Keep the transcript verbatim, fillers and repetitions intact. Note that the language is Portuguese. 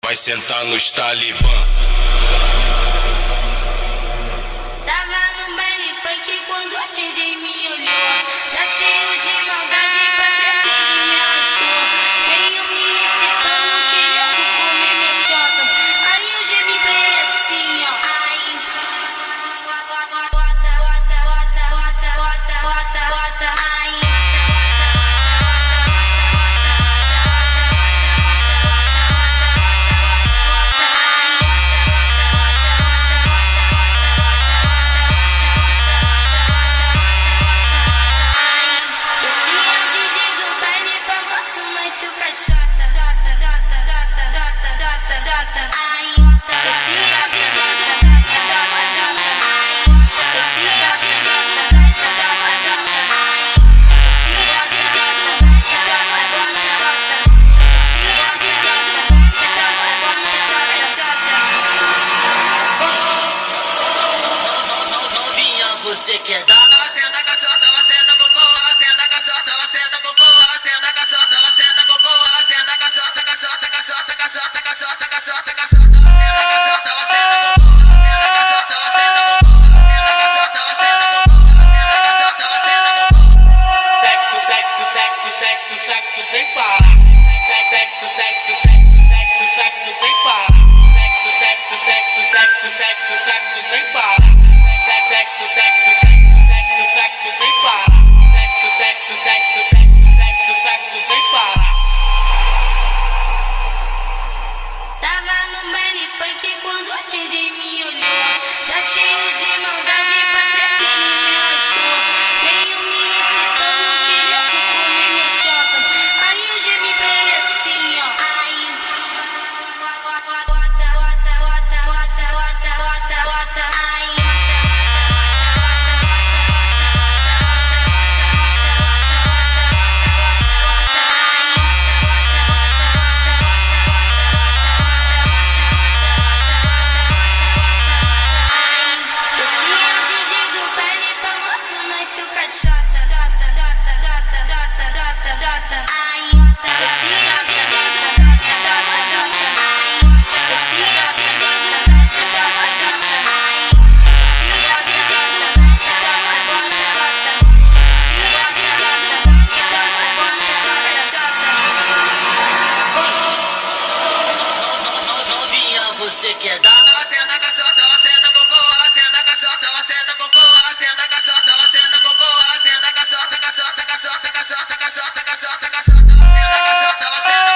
vai sentar nos talibã. Tava no baile funk quando o D J me olhou, já cheio de maldade pra trás e me arrastou. Veio me excitando, querendo comer minha chota. Aí eu gemi pra ele assim, ó. Ai, bota, bota, bota, bota, bota, bota, bota, bota, ai. Você quer dar? Ela senta a caixota, ela senta cocô, ela senta a caixota, ela senta cocô, ela senta a caixota, ela senta cocô, ela senta a caixota, caixota, caixota, caixota, caixota, caixota, caixota, ela senta a caixota, ela senta cocô, ela senta a caixota, ela senta cocô, ela senta a caixota, ela senta cocô, ela senta a caixota, ela senta cocô. Sexo, sexo, sexo, sexo, sexo sem parar. Sexo, sexo, sexo, sexo, sexo sem parar. Sexo, sexo, sexo, sexo, sexo, sexo sem parar. Sexo, sexo, sexo, sexo, sexo sem parar. Sexo, sexo, sexo, sexo, sexo, sexo sem parar. Tava no baile funk quando o D J me olhou, já cheio de maldade pra trás e me arrastou. Veio me excitando, querendo comer minha chota. Aí eu gemi pra ele assim, ó. Ai, bota, bota, bota, bota, bota, bota, bota, bota, ai. Você quer dar? Ela senta a caixota, ela senta cocô, ela senta a caixota, ela senta cocô, ela senta a caixota, ela senta cocô, ela senta a caixota, caixota, caixota, caixota, caixota, caixota, caixota, ela senta a caixota, ela senta